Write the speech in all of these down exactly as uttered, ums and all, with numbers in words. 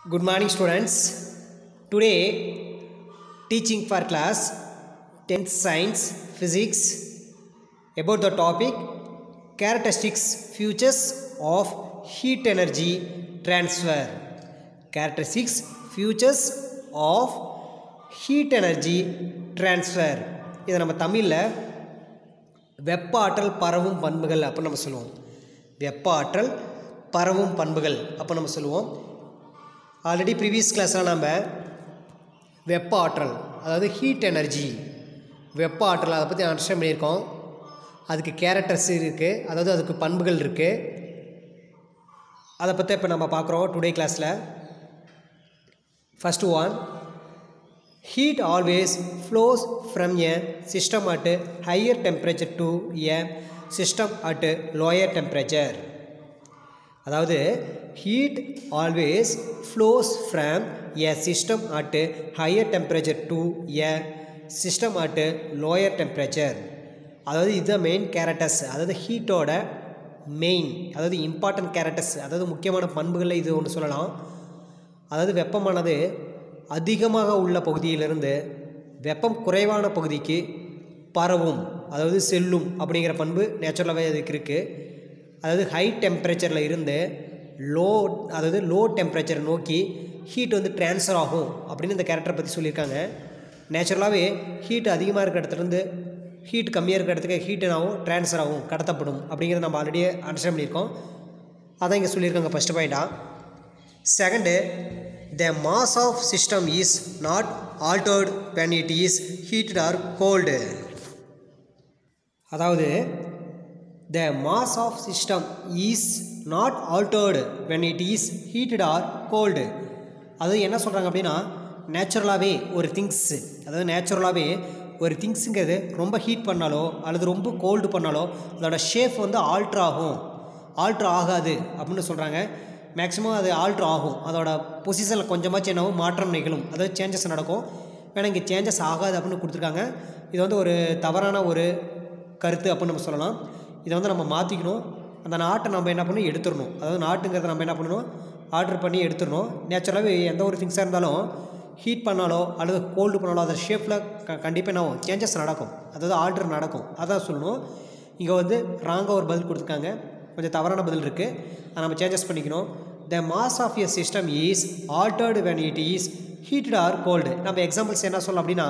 Good morning students. Today teaching for class tenth science physics about the topic characteristics features of heat energy transfer. Characteristics features of heat energy transfer. இதை நம்ம தமிழில் வெப்ப ஆற்றல் பரவும் பண்புகள் அப்போ நம்ம சொல்லுவோம். வெப்ப ஆற்றல் பரவும் பண்புகள் அப்போ நம்ம சொல்லுவோம். ஆல்ரெடி ப்ரீவியஸ் கிளாஸில் நம்ம வெப்ப ஆற்றல் அதாவது ஹீட் எனர்ஜி வெப்ப ஆற்றல் அதை பற்றி அண்டர்ஸ்டாண்ட் பண்ணியிருக்கோம். அதுக்கு கேரக்டர்ஸ் இருக்குது, அதாவது அதுக்கு பண்புகள் இருக்குது. அதை பற்றி இப்போ நம்ம பார்க்குறோம் டுடே கிளாஸில். First one, heat always flows from a system at higher temperature to a system at lower temperature. அதாவது heat always flows from a system at higher temperature to a system at lower temperature. அதாவது இது main characters, அதாவது ஹீட்டோட main அதாவது important characters, அதாவது முக்கியமான பண்புகளில் இது ஒன்று சொல்லலாம். அதாவது வெப்பமானது அதிகமாக உள்ள பகுதியிலிருந்து வெப்பம் குறைவான பகுதிக்கு பரவும், அதாவது செல்லும் அப்படிங்கிற பண்பு நேச்சுரலாகவே அதுக்கு இருக்குது. அதாவது ஹை டெம்பரேச்சரில் இருந்து லோ அதாவது லோ டெம்பரேச்சரை நோக்கி ஹீட் வந்து ட்ரான்ஸ்ஃபர் ஆகும் அப்படின்னு இந்த கேரக்டரை பற்றி சொல்லியிருக்காங்க. நேச்சுரலாகவே ஹீட் அதிகமாக இருக்கிற இடத்துலேருந்து ஹீட் கம்மியாக இருக்கிற இடத்துக்கு ஹீட் என்னாகும், ட்ரான்ஸ்ஃபர் ஆகும், கடத்தப்படும் அப்படிங்கிறத நம்ம ஆல்ரெடி அண்டர்ஸ்டாண்ட் பண்ணியிருக்கோம். அதான் இங்கே சொல்லியிருக்காங்க ஃபஸ்ட்டு பாயிண்ட்டாக. Second, the mass of system is not altered when it is heated or cold. அதாவது the mass of system is not altered when it is heated or cold. அது என்ன சொல்கிறாங்க அப்படின்னா, நேச்சுரலாகவே ஒரு திங்ஸு அதாவது நேச்சுரலாகவே ஒரு திங்ஸுங்கிறது ரொம்ப ஹீட் பண்ணாலோ அல்லது ரொம்ப கோல்டு பண்ணாலோ அதோட ஷேப் வந்து ஆல்ட்ரு ஆகும், ஆல்ட்ரு ஆகாது அப்படின்னு சொல்கிறாங்க. மேக்ஸிமம் அது ஆல்ட்ரு ஆகும், அதோட பொசிஷனில் கொஞ்சமாச்சும் என்னாகும், மாற்றம் நிகழும், அதாவது சேஞ்சஸ் நடக்கும். வேணா இங்கே சேஞ்சஸ் ஆகாது அப்படின்னு கொடுத்துருக்காங்க. இது வந்து ஒரு தவறான ஒரு கருத்து அப்படின்னு நம்ம சொல்லலாம். இதை வந்து நம்ம மாற்றிக்கணும். அந்த நாட்டை நம்ம என்ன பண்ணணும், எடுத்துடணும். அதாவது நாட்டுங்கிறத நம்ம என்ன பண்ணணும், ஆர்டர் பண்ணி எடுத்துடணும். நேச்சுரலாகவே எந்த ஒரு திங்ஸாக இருந்தாலும் ஹீட் பண்ணாலோ அல்லது கோல்டு பண்ணாலோ அதோட ஷேப்பில் க கண்டிப்பாக என்ன ஆகும், சேஞ்சஸ் நடக்கும், அதாவது ஆல்ட்ரு நடக்கும். அதான் சொல்லணும். இங்கே வந்து ராங்காக ஒரு பதில் கொடுத்துருக்காங்க, கொஞ்சம் தவறான பதில் இருக்குது, அதை நம்ம சேஞ்சஸ் பண்ணிக்கணும். The mass of a system is altered when it is heated or cold. நம்ம எக்ஸாம்பிள்ஸ் என்ன சொல்லலாம் அப்படின்னா,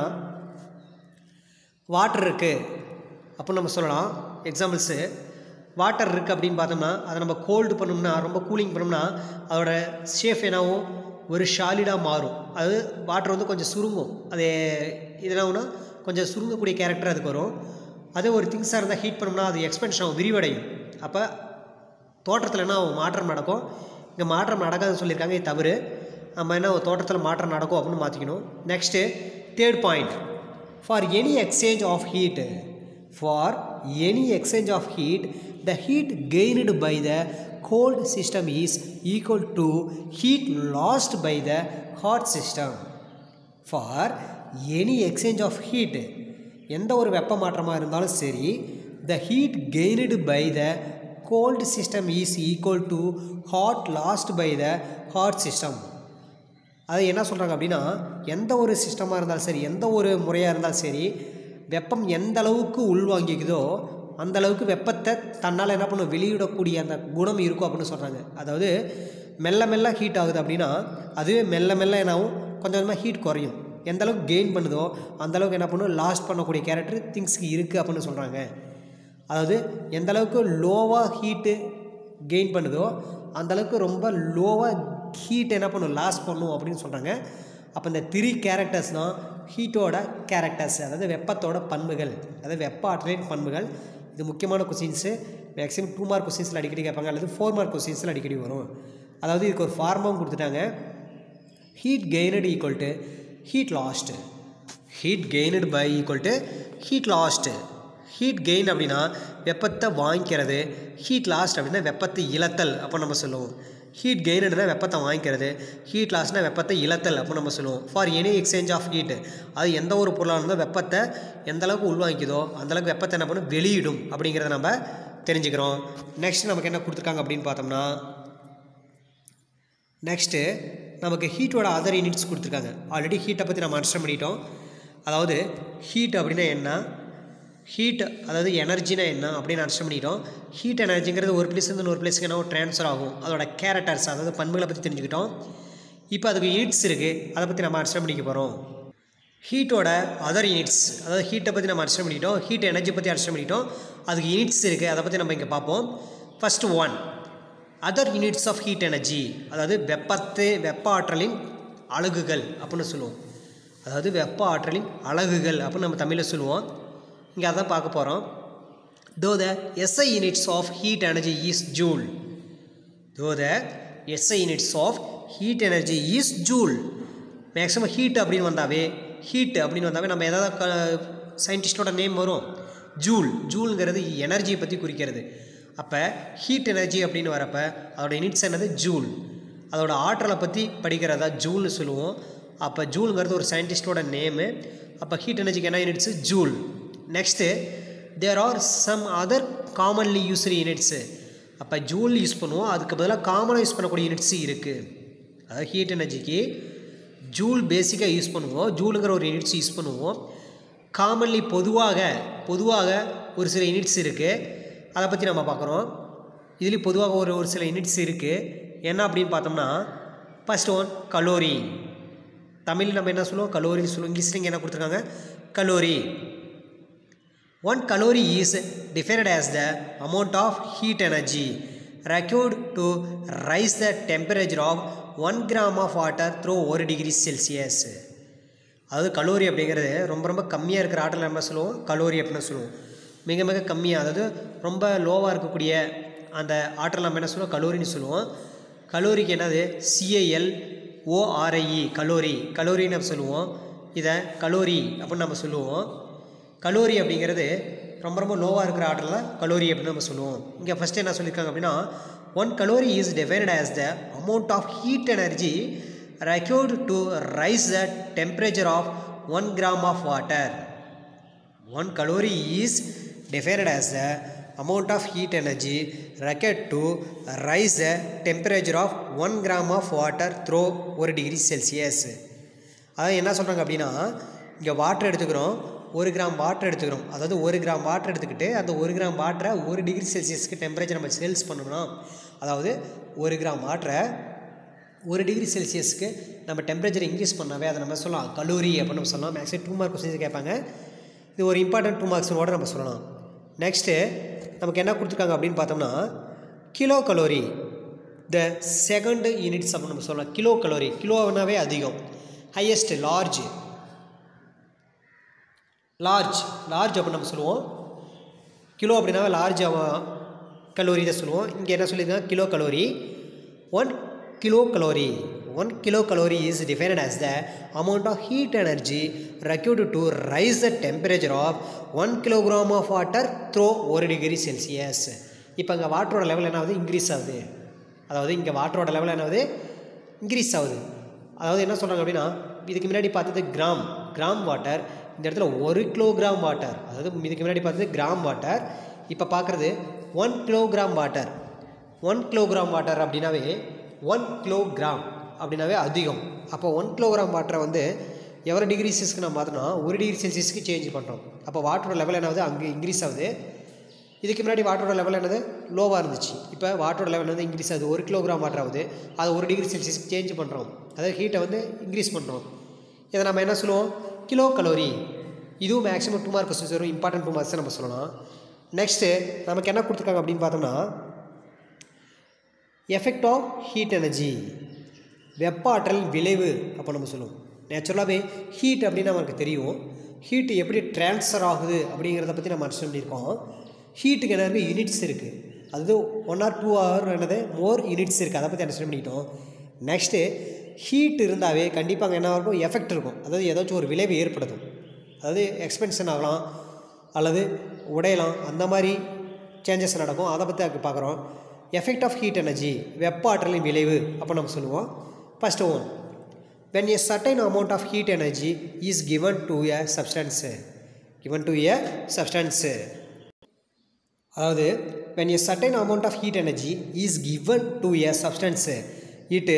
வாட்டர் இருக்குது அப்படின்னு நம்ம சொல்லலாம். எக்ஸாம்பிள்ஸு வாட்டர் இருக்குது அப்படின்னு பார்த்தோம்னா அதை நம்ம கோல்டு பண்ணோம்னா, ரொம்ப கூலிங் பண்ணோம்னா அதோட ஷேப் என்னாகும், ஒரு ஷாலிடாக மாறும். அது வாட்டர் வந்து கொஞ்சம் சுருங்கும். அது இதனாகும்னா கொஞ்சம் சுருங்கக்கூடிய கேரக்டர் அதுக்கு வரும். அதே ஒரு திங்ஸாக இருந்தால் ஹீட் பண்ணோம்னா அது எக்ஸ்பென்ஷன் ஆகும், விரிவடையும். அப்போ தோற்றத்தில் என்ன மாற்றம் நடக்கும். இங்கே மாற்றம் நடக்காதுன்னு சொல்லியிருக்காங்க, இது தவறு. நம்ம என்ன தோட்டத்தில் மாற்றம் நடக்கும் அப்படின்னு மாற்றிக்கணும். Next third point, for any exchange of heat for any exchange of heat the heat gained by the cold system is equal to heat lost by the hot system. For any exchange of heat, எந்த ஒரு வெப்ப மாற்றமாக இருந்தாலும் சரி, the heat gained by the cold system is equal to hot lost by the hot system. அது என்ன சொல்கிறாங்க அப்படின்னா, எந்த ஒரு சிஸ்டமாக இருந்தாலும் சரி, எந்த ஒரு முறையாக இருந்தாலும் சரி, வெப்பம் எந்த அளவுக்கு உள்வாங்கிக்குதோ அந்த அளவுக்கு வெப்பத்தை தன்னால் என்ன பண்ணும், வெளியிடக்கூடிய அந்த குணம் இருக்கும் அப்படின்னு சொல்கிறாங்க. அதாவது மெல்ல மெல்ல ஹீட் ஆகுது அப்படின்னா அதுவே மெல்ல மெல்ல என்னாகும், கொஞ்சம் கொஞ்சமாக ஹீட் குறையும். எந்த அளவுக்கு கெயின் பண்ணுதோ அந்தளவுக்கு என்ன பண்ணும், லாஸ்ட் பண்ணக்கூடிய கேரக்டர் திங்ஸ்க்கு இருக்குது அப்படின்னு சொல்கிறாங்க. அதாவது எந்த அளவுக்கு லோவாக ஹீட்டு கெயின் பண்ணுதோ அந்தளவுக்கு ரொம்ப லோவாக ஹீட் என்ன பண்ணும், லாஸ் பண்ணும் அப்படின்னு சொல்கிறாங்க. அப்போ இந்த த்ரீ கேரக்டர்ஸ் தான் ஹீட்டோட கேரக்டர்ஸ், அதாவது வெப்பத்தோட பண்புகள், அதாவது வெப்ப ஆற்றலின் பண்புகள். இது முக்கியமான கொஸ்டின்ஸு, மேக்ஸிமம் டூ மார்க் கொஸ்டின்ஸில் அடிக்கடி கேட்பாங்க, அல்லது ஃபோர் மார்க் கொஸ்டின்ஸில் அடிக்கடி வரும். அதாவது இதுக்கு ஒரு ஃபார்மாவும் கொடுத்துட்டாங்க, heat gained equal to heat lost, heat gained by equal to heat lost. Heat gain அப்படின்னா வெப்பத்தை வாங்கிக்கிறது, ஹீட் லாஸ்ட் அப்படின்னா வெப்பத்தை இழத்தல் அப்போ நம்ம சொல்லுவோம். ஹீட் கெயினுனா வெப்பத்தை வாங்கிக்கிறது, ஹீட் லாஸ்ட்னா வெப்பத்தை இழத்தல் அப்போ நம்ம சொல்லுவோம். For any exchange of heat, அது எந்த ஒரு பொருளாக இருந்தால் வெப்பத்தை எந்த அளவுக்கு உள்வாங்கிக்குதோ அந்தளவுக்கு வெப்பத்தை என்ன பண்ணும், வெளியிடும் அப்படிங்கிறத நம்ம தெரிஞ்சுக்கிறோம். நெக்ஸ்ட் நமக்கு என்ன கொடுத்துருக்காங்க அப்படின்னு பார்த்தோம்னா, நெக்ஸ்ட்டு நமக்கு ஹீட்டோட அதர் யூனிட்ஸ் கொடுத்துருக்காங்க. ஆல்ரெடி ஹீட்டை பற்றி நம்ம அண்டர்ஸ்டாண்ட் பண்ணிட்டோம். அதாவது ஹீட் அப்படின்னா என்ன, ஹீட் அதாவது எனர்ஜினா என்ன அப்படின்னு அண்டர்ஸ்டாண்ட் பண்ணிட்டோம். ஹீட் எனர்ஜிங்கிறது ஒரு பிளேஸ்லேருந்து ஒரு பிளேஸ்க்கு என்ன ட்ரான்ஸ்ஃபர் ஆகும், அதோட கேரக்டர்ஸ் அதாவது பண்புகளை பற்றி தெரிஞ்சுக்கிட்டோம். இப்போ அதுக்கு யூனிட்ஸ் இருக்குது, அதை பற்றி நம்ம அண்டர்ஸ்டாண்ட் பண்ணிக்க போகிறோம். ஹீட்டோட அதர் யூனிட்ஸ் அதாவது ஹீட்டை பற்றி நம்ம அண்டர்ஸ்டாண்ட் பண்ணிட்டோம், ஹீட் எனர்ஜி பற்றி அண்டர்ஸ்டாண்ட் பண்ணிட்டோம். அதுக்கு யூனிட்ஸ் இருக்குது, அதை பற்றி நம்ம இங்கே பார்ப்போம். First one other units of heat energy, அதாவது வெப்பத்து வெப்ப ஆற்றலின் அலகுகள் அப்படின்னு சொல்லுவோம். அதாவது வெப்ப ஆற்றலின் அலகுகள் அப்படின்னு நம்ம தமிழில் சொல்லுவோம். இங்கே அதான் பார்க்க போகிறோம். Though the SI units of heat energy is joule. Though the SI units of heat energy is joule. Maximum heat அப்படின்னு வந்தாவே ஹீட் அப்படின்னு வந்தாவே நம்ம ஏதாவது சயின்டிஸ்டோட நேம் வரும், ஜூல். ஜூலுங்கிறது எனர்ஜியை பற்றி குறிக்கிறது. அப்போ ஹீட் எனர்ஜி அப்படின்னு வரப்போ அதோட யூனிட்ஸ் என்னது ஜூல். அதோட ஆற்றலை பற்றி படிக்கிறதா ஜூல்னு சொல்லுவோம். அப்போ ஜூலுங்கிறது ஒரு சயின்டிஸ்டோட நேமு. அப்போ ஹீட் எனர்ஜிக்கு என்ன units joule. Next there are some other commonly used units. அப்போ ஜூல் யூஸ் பண்ணுவோம், அதுக்கு பதிலாக காமனாக யூஸ் பண்ணக்கூடிய யூனிட்ஸு இருக்குது. அதாவது ஹீட் எனர்ஜிக்கு ஜூல் பேசிக்காக யூஸ் பண்ணுவோம், ஜூலுங்கிற ஒரு யூனிட்ஸ் யூஸ் பண்ணுவோம். காமன்லி பொதுவாக பொதுவாக ஒரு சில யூனிட்ஸ் இருக்குது, அதை பற்றி நம்ம பார்க்குறோம். இதுலேயும் பொதுவாக ஒரு ஒரு சில யூனிட்ஸ் இருக்குது. என்ன அப்படின்னு பார்த்தோம்னா ஃபஸ்ட் ஒன் கலோரி. தமிழ் நம்ம என்ன சொல்லுவோம், கலோரின்னு சொல்லுவோம். இங்கிலீஷில் இங்கே என்ன கொடுத்துருக்காங்க, calorie. One calorie is defined as the amount of heat energy required to raise the temperature of one gram of water through one degree Celsius. அதாவது கலோரி அப்படிங்கிறது ரொம்ப ரொம்ப கம்மியாக இருக்கிற ஆற்றல் நம்ம சொல்லுவோம் கலோரி அப்படின்னு சொல்லுவோம். மிக மிக கம்மியாக அதாவது ரொம்ப லோவாக இருக்கக்கூடிய அந்த ஆற்றல் நம்ம என்ன சொல்லுவோம் கலோரின்னு சொல்லுவோம். கலோரிக்கு என்னது சிஏஎல் ஓஆர்ஐஇ கலோரி கலோரின்னு நம்ம சொல்லுவோம். இதை கலோரி அப்படின்னு நம்ம சொல்லுவோம். கலோரி அப்படிங்கிறது ரொம்ப ரொம்ப லோவாக இருக்கிற ஆற்றலில் கலோரி அப்படின்னு நம்ம சொல்லுவோம். இங்கே ஃபஸ்ட்டு என்ன சொல்லியிருக்காங்க அப்படின்னா one calorie is defined as the amount of heat energy required to rise the temperature of one gram of water. One calorie is defined as the amount of heat energy required to rise the temperature of one gram of water through one degree Celsius. அதாவது என்ன சொல்கிறாங்க அப்படின்னா இங்கே water எடுத்துக்கிறோம், ஒரு gram water எடுத்துக்கிறோம். அதாவது ஒரு கிராம் வாட்டர் எடுத்துக்கிட்டு அந்த ஒரு கிராம் வாட்டரை ஒரு டிகிரி செல்சியஸ்க்கு டெம்பரேச்சர் நம்ம சேல்ஸ் பண்ணணும்னா, அதாவது ஒரு கிராம் வாட்டரை ஒரு டிகிரி செல்சியஸ்க்கு நம்ம டெம்பரேச்சர் இன்க்ரீஸ் பண்ணாவே அதை நம்ம சொல்லலாம் கலோரி அப்படின்னு நம்ம சொல்லலாம். மேக்ஸிமம் டூ மார்க் கொஸ்டின்ஸ் கேட்பாங்க, இது ஒரு இம்பார்ட்டன்ட் டூ மார்க்ஸோட நம்ம சொல்லலாம். நெக்ஸ்ட்டு நமக்கு என்ன கொடுத்துருக்காங்க அப்படின்னு பார்த்தோம்னா kilo calorie the second units அப்படின்னு நம்ம சொல்லலாம். கிலோ கலோரி கிலோனாவே அதிகம், ஹையஸ்ட், லார்ஜ் லார்ஜ் லார்ஜ் அப்படின்னு நம்ம சொல்லுவோம். கிலோ அப்படின்னாவே லார்ஜ் கலோரி தான் சொல்லுவோம். இங்கே என்ன சொல்லியிருக்காங்க kilo calorie. One kilo calorie one kilo calorie is defined as the amount of heat energy required to rise the temperature of one kilogram of water through one degree Celsius. இப்போ இங்கே வாட்டரோட level என்ன ஆகுது, increase ஆகுது. அதாவது இங்கே வாட்டரோட level என்ன ஆகுது, இன்க்ரீஸ் ஆகுது. அதாவது என்ன சொல்கிறாங்க அப்படின்னா இதுக்கு முன்னாடி பார்த்தது கிராம் கிராம் வாட்டர், இந்த இடத்துல ஒரு கிலோகிராம் வாட்டர். அதாவது இதுக்கு முன்னாடி பார்த்தது கிராம் வாட்டர், இப்போ பார்க்குறது one kilogram water. One kilogram water அப்படின்னாவே ஒன் கிலோகிராம் அப்படின்னாவே அதிகம். அப்போ ஒன் கிலோகிராம் வாட்டரை வந்து எவ்வளோ டிகிரி செல்சியஸ்க்கு நம்ம பார்த்தோம்னா ஒரு டிகிரி செல்சியஸ்க்கு சேஞ்ச் பண்ணுறோம். அப்போ வாட்டரோட லெவல் என்ன ஆகுது, அங்கே இன்க்ரீஸ் ஆகுது. இதுக்கு முன்னாடி வாட்டரோட லெவல் என்னது, லோவாக இருந்துச்சு. இப்போ வாட்டரோட லெவல் வந்து இன்க்ரீஸ் ஆகுது, ஒரு கிலோகிராம் வாட்டர் ஆகுது. அதை ஒரு டிகிரி செல்சியஸ்க்கு சேஞ்ச் பண்ணுறோம், அதாவது ஹீட்டை வந்து இன்க்ரீஸ் பண்ணுறோம். இதை நம்ம என்ன சொல்லுவோம், கிலோ கலோரி. இதுவும் மேக்ஸிமம் டூ மார்க் கொஸ்டின்ஸ் வரும், இம்பார்ட்டன்ட் டூ மார்க்ஸ் நம்ம சொல்லலாம். நெக்ஸ்ட்டு நமக்கு என்ன கொடுத்துருக்காங்க அப்படின்னு பார்த்தோம்னா எஃபெக்ட் ஆஃப் ஹீட் எனர்ஜி, வெப்ப ஆற்றல் விளைவு அப்போ நம்ம சொல்லுவோம். நேச்சுரலாகவே ஹீட் அப்படின்னு நமக்கு தெரியும், ஹீட்டு எப்படி ட்ரான்ஸ்ஃபர் ஆகுது அப்படிங்கிறத பற்றி நம்ம அண்டர்ஸ்டாண்ட் பண்ணியிருக்கோம். ஹீட்டுக்கு என்ன இருக்குது, யூனிட்ஸ் இருக்குது. அது ஒன் ஆர் டூ ஹவர் என்னது மோர் யூனிட்ஸ் இருக்குது, அதை பற்றி அண்டர்ஸ்டாண்ட் பண்ணிக்கிட்டோம். நெக்ஸ்ட்டு ஹீட் இருந்தாவே கண்டிப்பாக அங்கே என்ன இருக்கும், எஃபெக்ட் இருக்கும். அதாவது ஏதாச்சும் ஒரு விளைவு ஏற்படுத்தும். அதாவது எக்ஸ்பென்ஷன் ஆகலாம் அல்லது உடையலாம், அந்த மாதிரி சேஞ்சஸ் நடக்கும். அதை பற்றி அதுக்கு பார்க்குறோம். எஃபெக்ட் ஆஃப் ஹீட் எனர்ஜி, வெப்ப ஆற்றலின் விளைவு அப்போ நம்ம சொல்லுவோம். First one, when a certain amount of heat energy is given to a substance, given to a substance. அதாவது when a certain amount of heat energy is given to a substance, it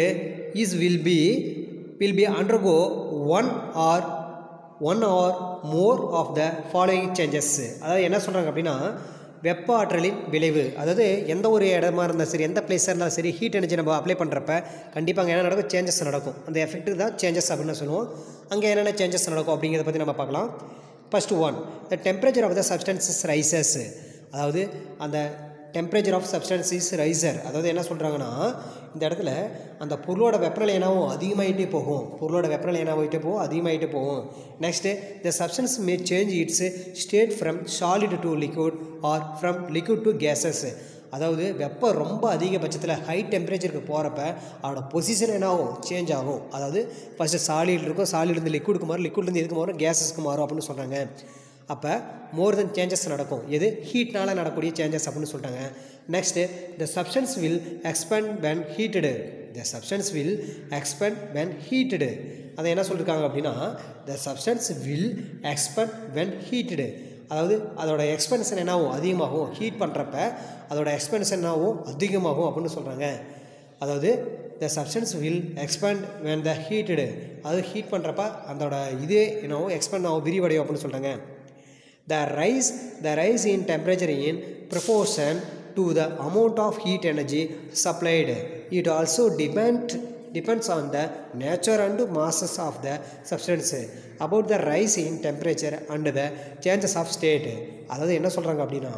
is will be will be undergo one or one or more of the following changes. அதாவது என்ன சொல்கிறாங்க அப்படின்னா வெப்ப ஆற்றலின் விளைவு, அதாவது எந்த ஒரு இடமா இருந்தாலும் சரி, எந்த பிளேஸாக இருந்தாலும் சரி, ஹீட் எனர்ஜி நம்ம அப்ளை பண்ணுறப்ப கண்டிப்பாக அங்கே என்ன நடக்கும், சேஞ்சஸ் நடக்கும். அந்த எஃபெக்ட்டுக்கு தான் சேஞ்சஸ் அப்படின்னு சொல்லுவோம். அங்கே என்னென்ன சேஞ்சஸ் நடக்கும் அப்படிங்கிறத பற்றி நம்ம பார்க்கலாம். First one, the temperature of the substances rises. அதாவது அந்த temperature of substance is riser. அதாவது என்ன சொல்கிறாங்கன்னா இந்த இடத்துல அந்த பொருளோட வெப்பநிலை என்னாவும் அதிகமாகிட்டே போகும், பொருளோட வெப்பநிலை என்னாகிட்டே போகும், அதிகமாகிட்டே போகும். Next the substance may change its state from solid to liquid or from liquid to gases. அதாவது வெப்பம் ரொம்ப அதிகபட்சத்தில் ஹை டெம்பரேச்சருக்கு போகிறப்ப அதோட பொசிஷன் என்ன ஆகும், சேஞ்ச் ஆகும். அதாவது ஃபஸ்ட்டு சாலிட் இருக்கும், சாலிட்லேருந்து லிக்விடுக்கு மாறும், லிக்விட்லேருந்து எதுக்கு மாறும், கேஸஸ்க்கு மாறும் அப்படின்னு சொல்கிறாங்க. அப்போ மோர் தென் சேஞ்சஸ் நடக்கும். எது, ஹீட்னால் நடக்கக்கூடிய சேஞ்சஸ் அப்படின்னு சொல்லிட்டாங்க. Next the substance will expand when heated. The substance will expand when heated. அதை என்ன சொல்லியிருக்காங்க அப்படின்னா the substance will expand when heated. அதாவது அதோட எக்ஸ்பென்ஷன் என்னாகும், அதிகமாகும். ஹீட் பண்ணுறப்ப அதோட எக்ஸ்பென்ஷன் என்னாகும், அதிகமாகும் அப்படின்னு சொல்கிறாங்க. அதாவது the substance will expand when the heated. அதாவது ஹீட் பண்ணுறப்ப அதோட இதே என்னவோ எக்ஸ்பேண்ட் ஆகும், விரிவடையும் அப்படின்னு சொல்கிறாங்க. The rise, the rise in temperature in proportion to the amount of heat energy supplied. It also depend, depends on the nature and masses of the substance. About the rise in temperature and the changes of state. அதாவது என்ன சொல்கிறாங்க அப்படின்னா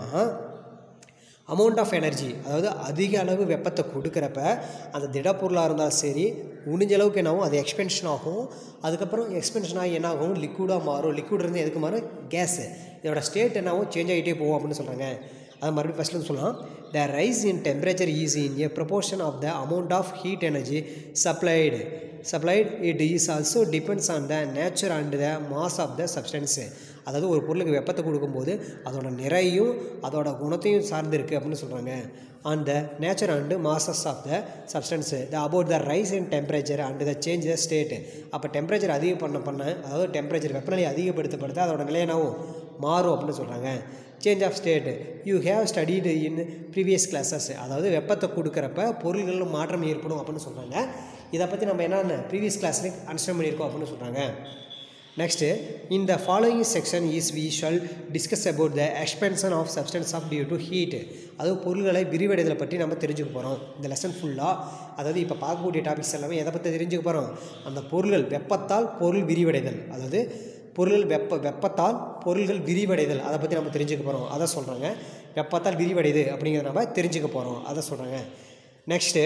amount of energy, அதாவது அதிக அளவு வெப்பத்தை கொடுக்குறப்ப அந்த திடப்பொருளாக இருந்தாலும் சரி, முடிஞ்ச அளவுக்கு என்னாகும், அது எக்ஸ்பென்ஷன் ஆகும். அதுக்கப்புறம் எக்ஸ்பென்ஷன் ஆகி என்ன ஆகும், லிக்விடாக மாறும். லிக்விட் இருந்து எதுக்கு மாறும், கேஸு. இதோட ஸ்டேட் என்னாகும், சேஞ்ச் ஆகிட்டே போகும் அப்படின்னு சொல்கிறாங்க. அது மறுபடியும் ஃபஸ்ட்டு சொல்லலாம். The rise in temperature is in a proportion of the amount of heat energy supplied supplied it is also depends on the nature and the mass of the substance. அதாவது ஒரு பொருளுக்கு வெப்பத்தை கொடுக்கும்போது அதோட நிறையும் அதோட குணத்தையும் சார்ந்து இருக்குது அப்படின்னு சொல்கிறாங்க. On the nature and masses of the substance the about the rise in temperature and the change the state. அப்போ டெம்பரேச்சர் அதிகம் பண்ண பண்ண அதாவது டெம்பரேச்சர் வெப்பநிலை அதிகப்படுத்தப்படுத்த அதோட நிலையனாவும் மாறும் அப்படின்னு சொல்கிறாங்க. Change of state you have studied in previous classes. அதாவது வெப்பத்தை கொடுக்குறப்ப பொருள்களில் மாற்றம் ஏற்படும் அப்படின்னு சொல்கிறாங்க. இதை பற்றி நம்ம என்னென்ன ப்ரீவியஸ் கிளாஸில் அண்டர்ஸ்டாண்ட் பண்ணியிருக்கோம் அப்படின்னு சொல்கிறாங்க. Next in the following section is we shall discuss about the expansion of substance of due to heat. அதாவது பொருள்களை விரிவடைதலை பற்றி நம்ம தெரிஞ்சுக்க போகிறோம் இந்த லெசன் ஃபுல்லாக. அதாவது இப்போ பார்க்கக்கூடிய டாபிக்ஸ் எல்லாமே எதை பற்றி தெரிஞ்சுக்க போகிறோம், அந்த பொருள்கள் வெப்பத்தால் பொருள் விரிவடைதல், அதாவது பொருள்கள் வெப்ப வெப்பத்தால் பொருள்கள் விரிவடைதல், அதை பற்றி நம்ம தெரிஞ்சுக்க போகிறோம். அதை சொல்கிறாங்க. வெப்பத்தால் விரிவடைது அப்படிங்கிறத நம்ம தெரிஞ்சுக்க போகிறோம், அதை சொல்கிறாங்க. நெக்ஸ்ட்டு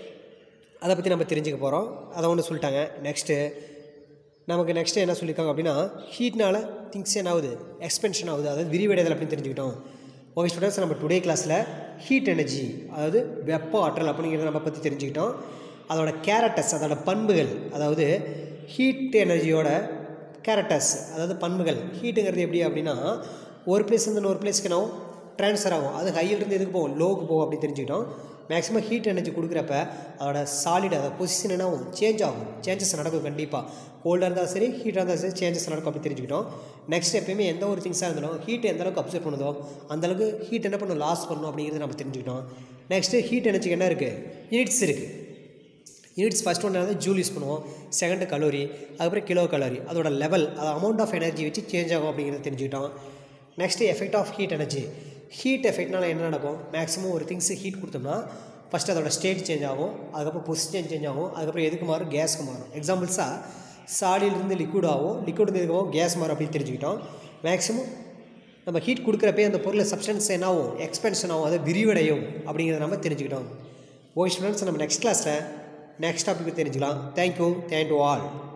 அதை பற்றி நம்ம தெரிஞ்சுக்க போகிறோம், அதை ஒன்று சொல்லிட்டாங்க. நெக்ஸ்ட்டு நமக்கு நெக்ஸ்ட்டு என்ன சொல்லியிருக்காங்க அப்படின்னா ஹீட்னால் திங்ஸ் என்ன ஆகுது, எக்ஸ்பென்ஷன் ஆகுது, அதாவது விரிவடைதல் அப்படின்னு தெரிஞ்சுக்கிட்டோம். ஓகே ஸ்டூடெண்ட்ஸ், நம்ம டுடே கிளாஸில் ஹீட் எனர்ஜி அதாவது வெப்ப ஆற்றல் அப்படிங்கிறத நம்ம பற்றி தெரிஞ்சுக்கிட்டோம். அதோட கேரக்டர்ஸ், அதோட பண்புகள், அதாவது ஹீட் எனர்ஜியோட கேரக்டர்ஸ் அதாவது பண்புகள். ஹீட்டுங்கிறது எப்படி அப்படின்னா ஒரு பிளேஸ்லேருந்து இன்னொரு பிளேஸ்க்கு நான் ட்ரான்ஸ்ஃபர் ஆகும். அது ஹையிலிருந்து எதுக்கு போகும், லோவுக்கு போகும் அப்படின்னு தெரிஞ்சுக்கிட்டோம். மேக்ஸிமம் ஹீட் எனர்ஜி கொடுக்குறப்ப அதோட சாலிட் அதோட பொசிஷன் என்ன ஆகும், சேஞ்ச் ஆகும். சேஞ்சஸ் நடக்கும் கண்டிப்பாக. கோல்டாக இருந்தாலும் சரி, ஹீட்டாக இருந்தாலும் சரி, சேஞ்சஸ் நடக்கும் அப்படி தெரிஞ்சுக்கிட்டோம். நெக்ஸ்ட் எப்பயுமே எந்த ஒரு திங்ஸாக இருந்தாலும் ஹீட் எந்த அளவுக்கு அப்சர்வ் பண்ணுதோ அந்தளவுக்கு ஹீட் என்ன பண்ணும், லாஸ் பண்ணணும் அப்படிங்கிறது நம்ம தெரிஞ்சுக்கிட்டோம். நெக்ஸ்ட்டு ஹீட் எனர்ஜிக்கு என்ன இருக்குது, யூனிட்ஸ் இருக்குது. யூனிட்ஸ் ஃபஸ்ட் ஒன்று வந்து ஜூல் யூஸ் பண்ணுவோம், செகண்டு கலோரி, அதுக்கப்புறம் கிலோ கலோரி. அதோட லெவல், அது அமௌண்ட் ஆஃப் எனர்ஜி வச்சு சேஞ்ச் ஆகும் அப்படிங்கிறத தெரிஞ்சுக்கிட்டோம். Next effect of heat energy. Heat எஃபெக்ட்னால என்ன நடக்கும், மேக்ஸிமம் ஒரு திங்ஸு ஹீட் கொடுத்தோம்னா ஃபஸ்ட்டு அதோட ஸ்டேட் சேஞ்ச் ஆகும், அதுக்கப்புறம் பொசிஷன் சேஞ்ச் ஆகும், அதுக்கப்புறம் எதுக்கு மாறும், கேஸ்க்கு மாறும். எக்ஸாம்பிள்ஸாக சாலிட்லேருந்து லிக்விட் ஆகும், லிக்விட் எதுக்கும் கேஸ் மாறும் அப்படின்னு தெரிஞ்சுக்கிட்டோம். மேக்ஸிமம் நம்ம ஹீட் கொடுக்குறப்பே அந்த பொருள் சப்ஸ்டன்ஸ் என்ன ஆகும், எக்ஸ்பென்ஷன் ஆகும், அதை விரிவடையும் அப்படிங்கிறத நம்ம தெரிஞ்சுக்கிட்டோம். ஓகே ஸ்டூடெண்ட்ஸ், நம்ம நெக்ஸ்ட் கிளாஸில் நெக்ஸ்ட் டாபிக் தெரிஞ்சுக்கலாம். Thank you, thank you all.